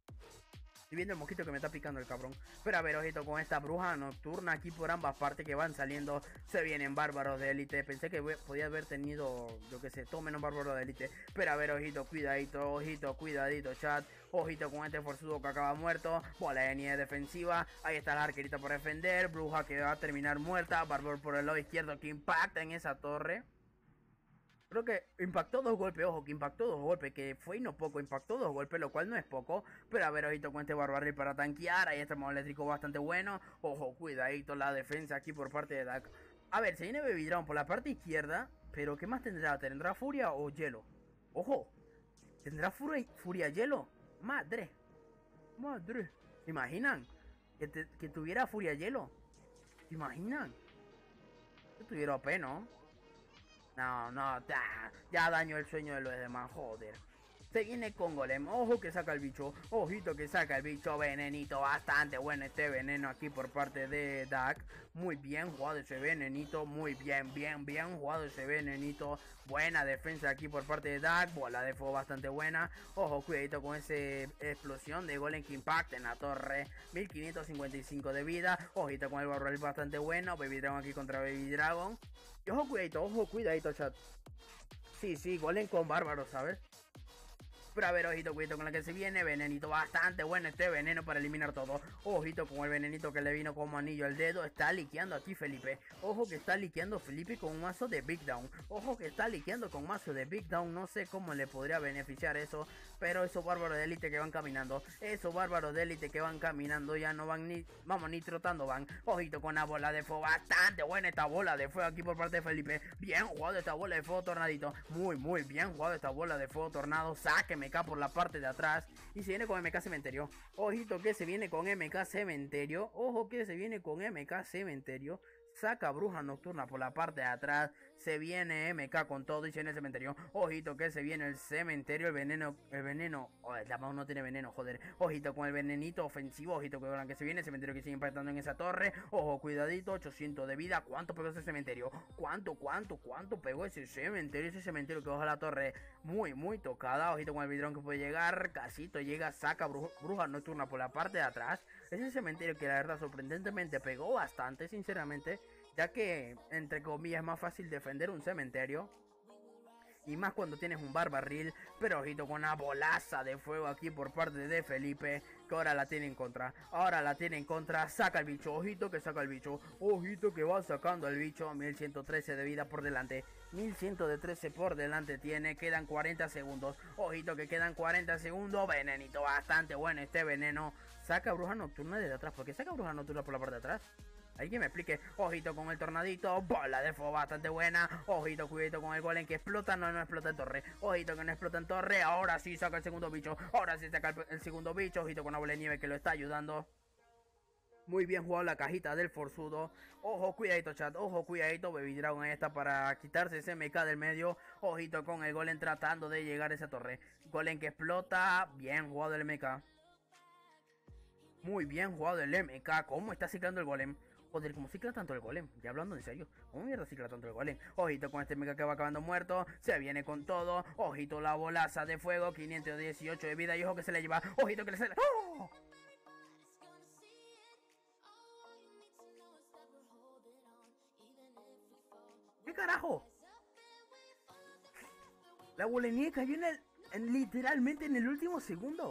Estoy viendo el mosquito que me está picando el cabrón. Pero a ver, ojito con esta bruja nocturna aquí por ambas partes que van saliendo. Se vienen bárbaros de élite. Pensé que podía haber tenido, yo que sé, todo menos bárbaro de élite. Pero a ver, ojito, cuidadito, ojito, cuidadito, chat. Ojito con este forzudo que acaba muerto. Bola de nieve defensiva. Ahí está la arquerita por defender. Bruja que va a terminar muerta. Bárbaro por el lado izquierdo que impacta en esa torre. Creo que impactó dos golpes, ojo, que impactó dos golpes, que fue y no poco, impactó dos golpes, lo cual no es poco. Pero a ver, ojito con este barbaril para tanquear, ahí está el modo eléctrico bastante bueno. Ojo, cuidadito la defensa aquí por parte de Duck. A ver, se viene Baby Dragon por la parte izquierda, pero ¿qué más tendrá? ¿Tendrá furia o hielo? Ojo, ¿tendrá furia, furia hielo? Madre, madre, ¿se imaginan? Que, te, que tuviera furia hielo, ¿se imaginan? Que tuviera O P, ¿no? No, no, ya, ya daño el sueño de los demás, joder. Se viene con Golem, ojo que saca el bicho, ojito que saca el bicho, venenito, bastante bueno este veneno aquí por parte de Duck. Muy bien jugado ese venenito, muy bien, bien, bien jugado ese venenito. Buena defensa aquí por parte de Duck, bola de fuego bastante buena. Ojo, cuidadito con esa explosión de Golem que impacta en la torre, mil quinientos cincuenta y cinco de vida. Ojito con el barril bastante bueno, Baby Dragon aquí contra Baby Dragon. Y ojo, cuidadito, ojo, cuidadito, chat. Sí, sí, Golem con bárbaro, ¿sabes? Pero a ver, ojito, cuidado con la que se viene. Venenito bastante bueno este veneno para eliminar todo. Ojito con el venenito que le vino como anillo al dedo. Está liqueando aquí Felipe. Ojo que está liqueando Felipe con un mazo de Big Down. Ojo que está liqueando con mazo de Big Down. No sé cómo le podría beneficiar eso. Pero esos bárbaros de élite que van caminando. Esos bárbaros de élite que van caminando. Ya no van ni... Vamos, ni trotando van. Ojito con la bola de fuego. Bastante buena esta bola de fuego aquí por parte de Felipe. Bien jugado esta bola de fuego tornadito. Muy, muy bien jugado esta bola de fuego tornado. Sáqueme M K por la parte de atrás. Y se viene con M K Cementerio. Ojito que se viene con M K Cementerio. Ojo que se viene con M K Cementerio. Saca Bruja Nocturna por la parte de atrás. Se viene M K con todo y se viene el cementerio. Ojito que se viene el cementerio. El veneno. El veneno. Oh, el Damao no tiene veneno, joder. Ojito con el venenito ofensivo. Ojito con el que se viene. El cementerio que sigue impactando en esa torre. Ojo, cuidadito. ochocientos de vida. ¿Cuánto pegó ese cementerio? ¿Cuánto, cuánto, cuánto pegó ese cementerio? Ese cementerio que baja la torre. Muy, muy tocada. Ojito con el vidrón que puede llegar. Casito llega. Saca Bruja, Bruja Nocturna por la parte de atrás. Ese cementerio que la verdad sorprendentemente pegó bastante, sinceramente. Ya que, entre comillas, es más fácil defender un cementerio. Y más cuando tienes un barbarril. Pero ojito con una bolaza de fuego aquí por parte de Felipe. Que ahora la tiene en contra. Ahora la tiene en contra. Saca el bicho. Ojito que saca el bicho. Ojito que va sacando el bicho. mil ciento trece de vida por delante. mil ciento trece por delante tiene. Quedan cuarenta segundos. Ojito que quedan cuarenta segundos. Venenito bastante bueno este veneno. Saca Bruja Nocturna desde atrás. ¿Por qué saca Bruja Nocturna por la parte de atrás? Alguien me explique. Ojito con el tornadito. Bola de fuego bastante buena. Ojito, cuidado con el golem que explota. No, no explota en torre. Ojito que no explota en torre. Ahora sí saca el segundo bicho. Ahora sí saca el, el segundo bicho. Ojito con la bola de nieve que lo está ayudando. Muy bien jugado la cajita del forzudo. Ojo, cuidadito chat. Ojo, cuidadito. Baby Dragon ahí está para quitarse ese M K del medio. Ojito con el golem tratando de llegar a esa torre. Golem que explota. Bien jugado el M K. Muy bien jugado el M K. ¿Cómo está ciclando el golem? Joder, ¿cómo cicla tanto el golem? Ya hablando en serio, ¿cómo mierda cicla tanto el golem? Ojito con este mega que va acabando muerto. Se viene con todo. Ojito la bolaza de fuego. quinientos dieciocho de vida. Y ojo que se le lleva. Ojito que le se le... ¡Oh! ¿Qué carajo? La bolenía cayó en el... En, literalmente en el último segundo.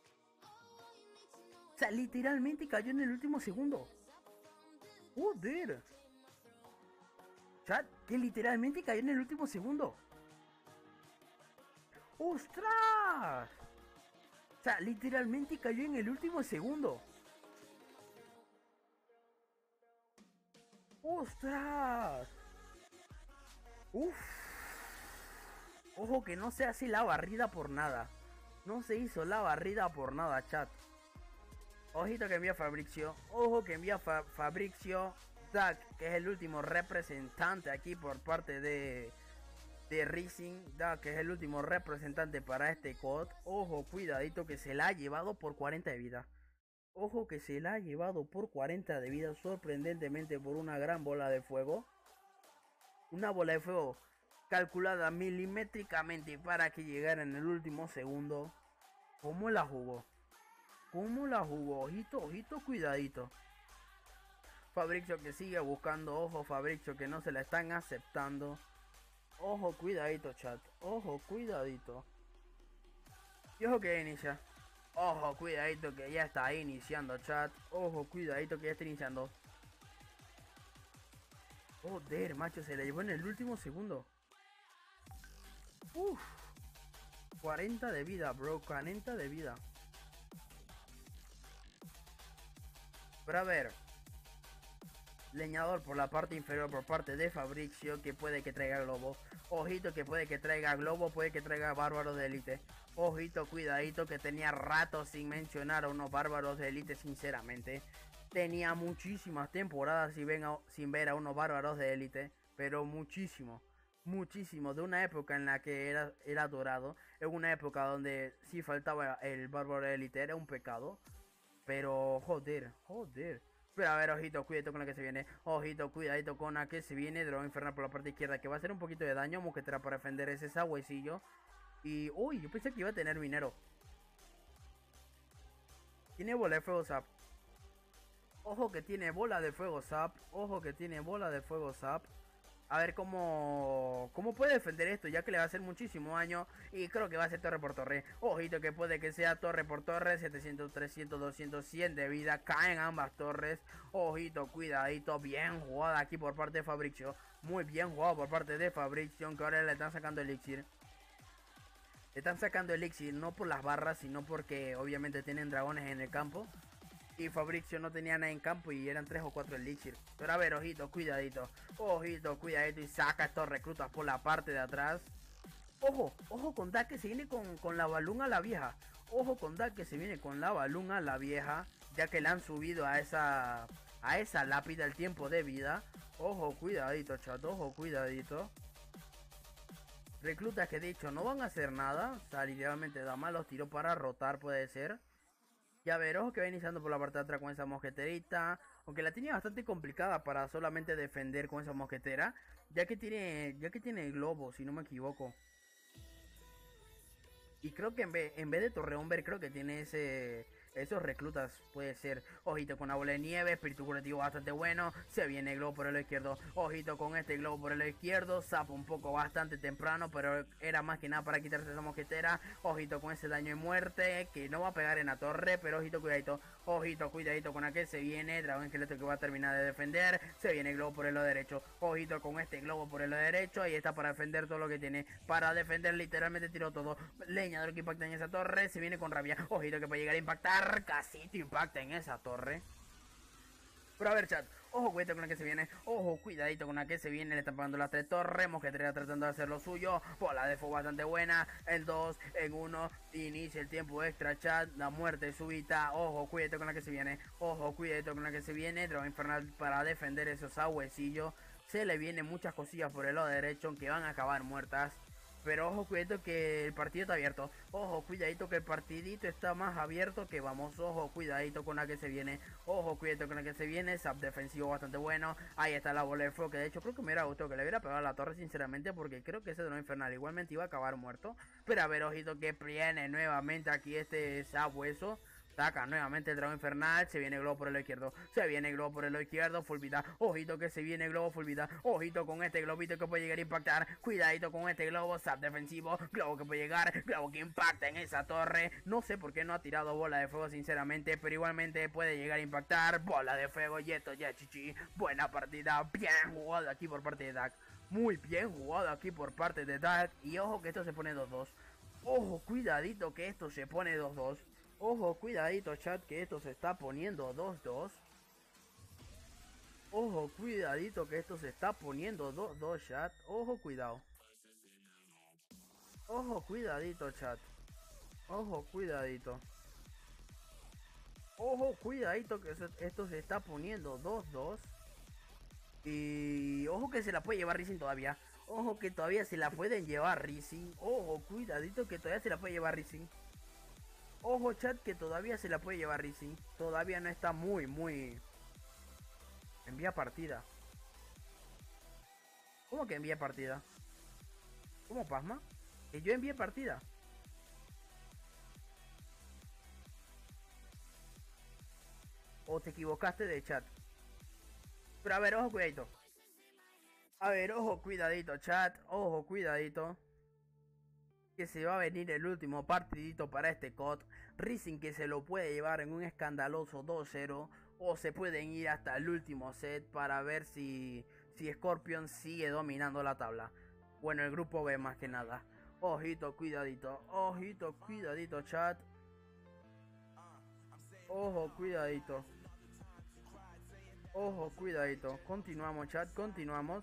O sea, literalmente cayó en el último segundo. Joder. Chat, que literalmente cayó en el último segundo. ¡Ostras! O sea, literalmente cayó en el último segundo. ¡Ostras! Uf. Ojo que no se hace la barrida por nada. No se hizo la barrida por nada, chat. Ojito que envía Fabricio. Ojo que envía Fa Fabricio. Zack, que es el último representante aquí por parte de, de Rising. Zack, que es el último representante para este C O D. Ojo, cuidadito que se la ha llevado por cuarenta de vida. Ojo que se la ha llevado por cuarenta de vida. Sorprendentemente por una gran bola de fuego. Una bola de fuego calculada milimétricamente para que llegara en el último segundo. ¿Cómo la jugó? ¿Cómo la jugó? Ojito, ojito, cuidadito. Fabricio que sigue buscando. Ojo, Fabricio que no se la están aceptando. Ojo, cuidadito, chat. Ojo, cuidadito. Y ojo que inicia. Ojo, cuidadito que ya está iniciando, chat. Ojo, cuidadito que ya está iniciando. Joder, macho, se la llevó en el último segundo. Uff. cuarenta de vida, bro. cuarenta de vida. Pero a ver. Leñador por la parte inferior por parte de Fabricio, que puede que traiga globo. Ojito que puede que traiga globo, puede que traiga bárbaros de élite. Ojito, cuidadito que tenía rato sin mencionar a unos bárbaros de élite, sinceramente. Tenía muchísimas temporadas sin, ven a, sin ver a unos bárbaros de élite, pero muchísimo. Muchísimo, de una época en la que era, era dorado, en una época donde si faltaba el bárbaro de élite era un pecado. Pero joder, joder. Pero a ver, ojito, cuidado con la que se viene. Ojito, cuidadito con la que se viene. Dragón infernal por la parte izquierda, que va a hacer un poquito de daño. Mosquetera para defender ese sabuesillo. Y, uy, yo pensé que iba a tener minero. Tiene bola de fuego zap. Ojo que tiene bola de fuego zap. Ojo que tiene bola de fuego zap. A ver cómo, cómo puede defender esto, ya que le va a hacer muchísimo daño. Y creo que va a ser torre por torre. Ojito que puede que sea torre por torre. setecientos, trescientos, doscientos, cien de vida. Caen ambas torres. Ojito, cuidadito. Bien jugada aquí por parte de Fabricio. Muy bien jugado por parte de Fabricio. Que ahora le están sacando elixir. Le están sacando elixir no por las barras, sino porque obviamente tienen dragones en el campo. Y Fabricio no tenía nada en campo y eran tres o cuatro elixir. Pero a ver, ojito, cuidadito. Ojito, cuidadito. Y saca estos reclutas por la parte de atrás. Ojo, ojo con Dak que se viene con, con la baluna a la vieja. Ojo con Dak que se viene con la baluna a la vieja. Ya que le han subido a esa, a esa lápida el tiempo de vida. Ojo, cuidadito, chat. Ojo, cuidadito. Reclutas que de hecho no van a hacer nada. O sea, literalmente Dama los tiró para rotar, puede ser. Ya ver, ojo que va iniciando por la parte de atrás con esa mosqueterita. Aunque la tenía bastante complicada para solamente defender con esa mosquetera. Ya que tiene, ya que tiene globo, si no me equivoco. Y creo que en vez, en vez de Torreón creo que tiene ese... Esos reclutas puede ser. Ojito con la bola de nieve, espíritu curativo bastante bueno. Se viene el globo por el lado izquierdo. Ojito con este globo por el lado izquierdo. Zapa un poco bastante temprano, pero era más que nada para quitarse esa mosquetera. Ojito con ese daño de muerte, que no va a pegar en la torre, pero ojito, cuidadito. Ojito, cuidadito con aquel. Se viene dragón esqueleto que va a terminar de defender. Se viene el globo por el lado derecho. Ojito con este globo por el lado derecho. Ahí está para defender todo lo que tiene. Para defender literalmente tiró todo. Leñador que impacta en esa torre. Se viene con rabia. Ojito que puede llegar a impactar. Casi te impacta en esa torre. Pero a ver, chat, ojo, cuidado con la que se viene. Ojo, cuidadito con la que se viene. Le están pagando las tres torres. Mosquetera tratando de hacer lo suyo. Bola de fuego bastante buena. El dos en uno. Inicia el tiempo extra, chat. La muerte súbita. Ojo, cuidado con la que se viene. Ojo, cuidadito con la que se viene. Dragón infernal para defender esos agüecillos. Se le vienen muchas cosillas por el lado derecho, aunque van a acabar muertas. Pero ojo, cuidadito que el partido está abierto. Ojo, cuidadito que el partidito está más abierto que vamos. Ojo, cuidadito con la que se viene. Ojo, cuidadito con la que se viene. Zap defensivo bastante bueno. Ahí está la bola de fuego, que de hecho creo que me hubiera gustado que le hubiera pegado a la torre, sinceramente, porque creo que ese dragón infernal igualmente iba a acabar muerto. Pero a ver, ojito que viene nuevamente aquí este sabueso. Saca nuevamente el dragón infernal. Se viene el globo por el lado izquierdo. Se viene el globo por el lado izquierdo. Full vida. Ojito que se viene el globo full vida. Ojito con este globito que puede llegar a impactar. Cuidadito con este globo. Zap defensivo. Globo que puede llegar. Globo que impacta en esa torre. No sé por qué no ha tirado bola de fuego, sinceramente. Pero igualmente puede llegar a impactar. Bola de fuego. Y esto ya, chichi. Buena partida. Bien jugado aquí por parte de Dak. Muy bien jugado aquí por parte de Dak. Y ojo que esto se pone dos dos. Ojo, cuidadito que esto se pone dos dos. Ojo, cuidadito, chat, que esto se está poniendo dos dos. Ojo, cuidadito, que esto se está poniendo dos dos, chat. Ojo, cuidado. Ojo, cuidadito, chat. Ojo, cuidadito. Ojo, cuidadito, que esto se está poniendo dos dos. Y ojo que se la puede llevar Rising todavía. Ojo que todavía se la pueden llevar Rising. Ojo, cuidadito, que todavía se la puede llevar Rising. Ojo, chat, que todavía se la puede llevar Rising. Todavía no está muy, muy... Envía partida. ¿Cómo que envía partida? ¿Cómo, Pasma? Que yo envié partida. O te equivocaste de chat. Pero a ver, ojo, cuidadito. A ver, ojo, cuidadito, chat. Ojo, cuidadito. Que se va a venir el último partidito para este C O D. Rising que se lo puede llevar en un escandaloso dos cero. O se pueden ir hasta el último set para ver si, si Scorpion sigue dominando la tabla. Bueno, el grupo B más que nada. Ojito, cuidadito. Ojito, cuidadito, chat. Ojo, cuidadito. Ojo, cuidadito. Continuamos, chat, continuamos.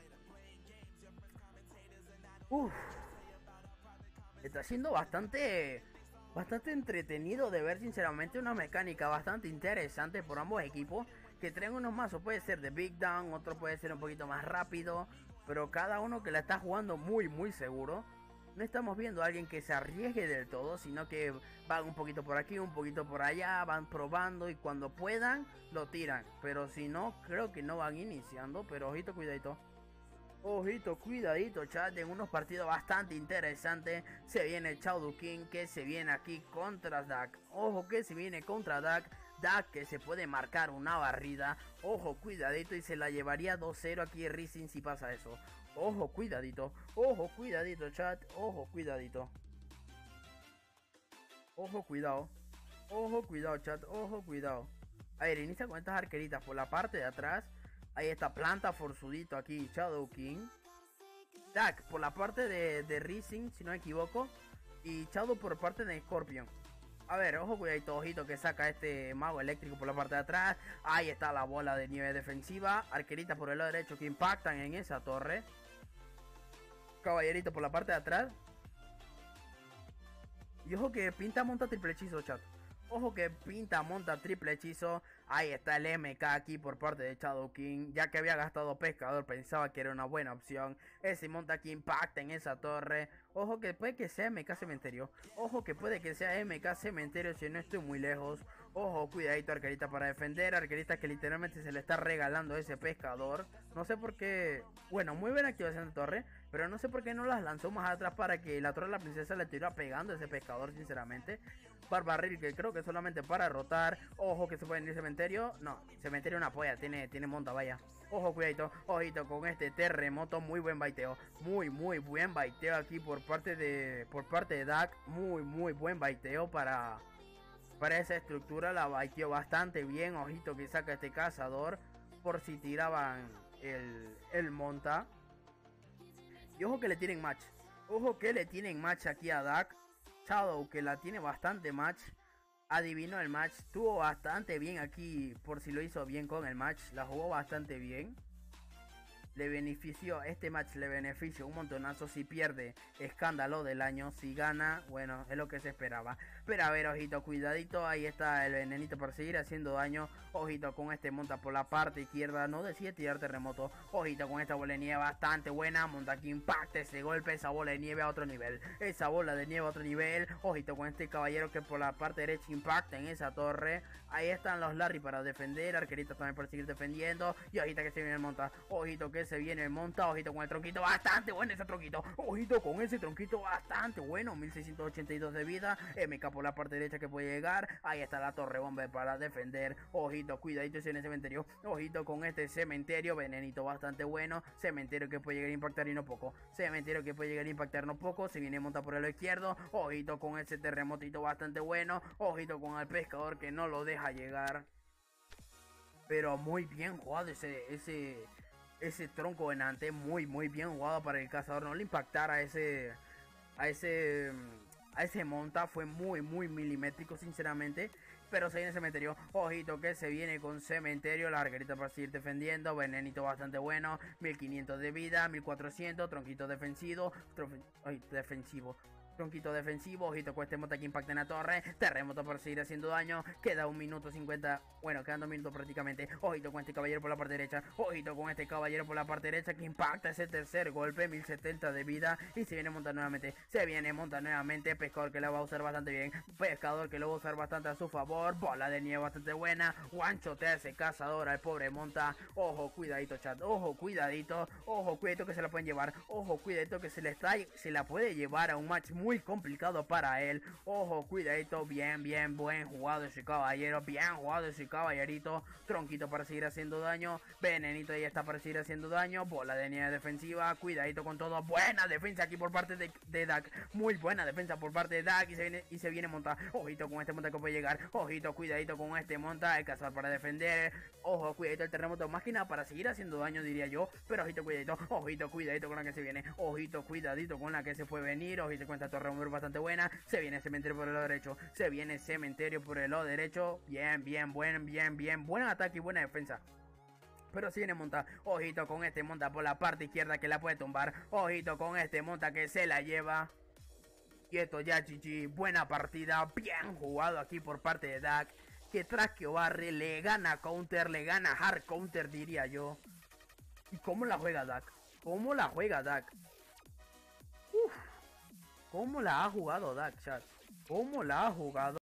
Uff. Está siendo bastante bastante entretenido de ver, sinceramente. Una mecánica bastante interesante por ambos equipos, que traen unos mazos. Puede ser de Big Down, otro puede ser un poquito más rápido, pero cada uno que la está jugando muy muy seguro. No estamos viendo a alguien que se arriesgue del todo, sino que van un poquito por aquí, un poquito por allá, van probando y cuando puedan lo tiran. Pero si no, creo que no van iniciando. Pero ojito, cuidadito. Ojito, cuidadito, chat, en unos partidos bastante interesantes. Se viene Chao King, que se viene aquí contra Dak. Ojo que se viene contra Dak. Dak que se puede marcar una barrida. Ojo, cuidadito, y se la llevaría dos cero aquí Rising si pasa eso. Ojo, cuidadito. Ojo, cuidadito, chat. Ojo, cuidadito. Ojo, cuidado. Ojo, cuidado, chat. Ojo, cuidado. A ver, inicia con estas arqueritas por la parte de atrás. Ahí está planta forzudito aquí, Shadow King. Dak por la parte de, de Rising, si no me equivoco. Y Shadow por parte de Scorpion. A ver, ojo, cuidadito, ojito que saca este mago eléctrico por la parte de atrás. Ahí está la bola de nieve defensiva. Arqueritas por el lado derecho que impactan en esa torre. Caballerito por la parte de atrás. Y ojo que pinta, monta triple hechizo, chat. Ojo que pinta, monta triple hechizo. Ahí está el M K aquí por parte de Shadow King. Ya que había gastado pescador, pensaba que era una buena opción. Ese monta que impacta en esa torre. Ojo que puede que sea M K cementerio. Ojo que puede que sea M K cementerio si no estoy muy lejos. Ojo, cuidadito, arquerita para defender. Arquerita que literalmente se le está regalando a ese pescador. No sé por qué. Bueno, muy buena activación de torre. Pero no sé por qué no las lanzó más atrás para que la torre de la princesa le estuviera pegando a ese pescador, sinceramente. Barbarril que creo que solamente para rotar. Ojo que se puede ir cementerio. No, cementerio una polla, tiene, tiene monta, vaya. Ojo, cuidadito, ojito con este terremoto. Muy buen baiteo. Muy, muy buen baiteo aquí por parte de. Por parte de Dak. Muy, muy buen baiteo para. Para esa estructura. La baiteó bastante bien. Ojito que saca este cazador. Por si tiraban el, el monta. Y ojo que le tienen match. Ojo que le tienen match aquí a Dak. Shadow que la tiene bastante match. Adivinó el match. Estuvo bastante bien aquí. Por si lo hizo bien con el match. La jugó bastante bien. Le benefició, este match le beneficia un montonazo. Si pierde, escándalo del año. Si gana, bueno, es lo que se esperaba. Pero a ver, ojito, cuidadito. Ahí está el venenito para seguir haciendo daño. Ojito con este monta por la parte izquierda. No decide tirar terremoto. Ojito con esta bola de nieve bastante buena. Monta que impacta ese golpe. Esa bola de nieve a otro nivel. Esa bola de nieve a otro nivel. Ojito con este caballero que por la parte derecha impacta en esa torre. Ahí están los Larry para defender. Arquerita también para seguir defendiendo. Y ojito que se viene el monta. Ojito que se viene el monta. Ojito con el tronquito. Bastante bueno ese tronquito. Ojito con ese tronquito. Bastante bueno. mil seiscientos ochenta y dos de vida. M K por la parte derecha que puede llegar. Ahí está la torre bomba para defender. Ojito, cuidadito en el cementerio. Ojito con este cementerio. Venenito bastante bueno. Cementerio que puede llegar a impactar y no poco. Cementerio que puede llegar a impactar no poco. Se viene monta por el lado izquierdo. Ojito con ese terremotito bastante bueno. Ojito con el pescador que no lo deja llegar. Pero muy bien jugado ese, ese, ese tronco venante. Muy, muy bien jugado para el cazador. No le impactara a ese, a ese, a ese monta. Fue muy, muy milimétrico, sinceramente. Pero se viene el cementerio. Ojito que se viene con cementerio. La arquerita para seguir defendiendo. Venenito bastante bueno. mil quinientos de vida. mil cuatrocientos. Tronquito defensivo. Ay, defensivo. Tronquito defensivo, ojito con este monta que impacta en la torre. Terremoto para seguir haciendo daño. Queda un minuto cincuenta. Bueno, quedan dos minutos prácticamente. Ojito con este caballero por la parte derecha. Ojito con este caballero por la parte derecha que impacta ese tercer golpe. mil setenta de vida. Y se viene monta nuevamente. Se viene monta nuevamente. Pescador que la va a usar bastante bien. Pescador que lo va a usar bastante a su favor. Bola de nieve bastante buena. Guanchotea ese cazador al pobre monta. Ojo, cuidadito, chat. Ojo, cuidadito. Ojo, cuidadito que se la pueden llevar. Ojo, cuidadito que se le está. Se la puede llevar a un match muy muy complicado para él. Ojo, cuidadito, bien, bien, buen jugado ese caballero, bien jugado ese caballerito. Tronquito para seguir haciendo daño. Venenito ya está para seguir haciendo daño. Bola de nieve defensiva, cuidadito con todo. Buena defensa aquí por parte de, de Dak. Muy buena defensa por parte de Dak. Y se viene, y se viene monta. Ojito con este monta que puede llegar. Ojito, cuidadito con este monta. El cazador para defender. Ojo, cuidadito el terremoto. Más que nada para seguir haciendo daño, diría yo. Pero ojito, cuidadito. Ojito, cuidadito con la que se viene. Ojito, cuidadito con la que se puede venir. Ojito con esta torre bastante buena. Se viene cementerio por el lado derecho. Se viene cementerio por el lado derecho. Bien, bien, buen, bien, bien. Buen ataque y buena defensa. Pero si viene monta. Ojito con este monta por la parte izquierda que la puede tumbar. Ojito con este monta que se la lleva. Y esto ya, G G. Buena partida. Bien jugado aquí por parte de Dak. Que tras que barre le gana counter. Le gana hard counter, diría yo. ¿Y cómo la juega Dak? ¿Cómo la juega Dak? Uff. ¿Cómo la ha jugado Dak, chat? ¿Cómo la ha jugado?